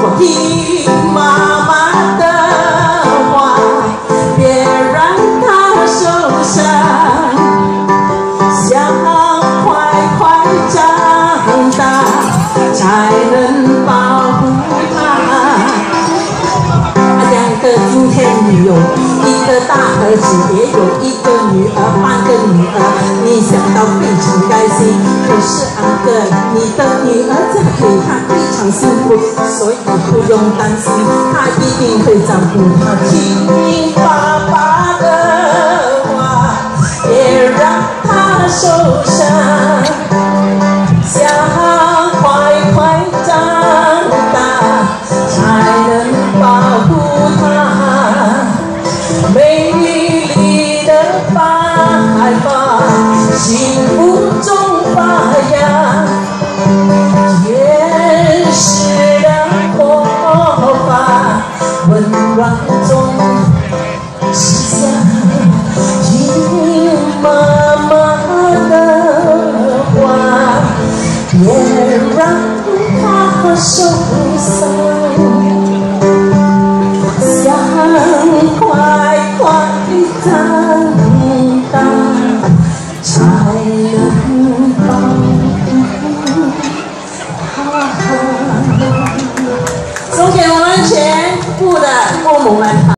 多听妈妈的话，别让她受伤。想快快长大，才能保护她。两个今天你有一个大儿子，也有一个女儿，半个女儿，你想到非常开心。可是阿哥，你的女儿嫁给他非常幸福，所以不用担心，他一定会照顾她。听爸爸的话，别让她受伤。想快快长大，才能保护她。美丽的白发，幸福中发芽。原始的活法，温暖中实现。听妈妈的话，别让她受伤。想快快长大，才能保护她。送给我们全部的父母们。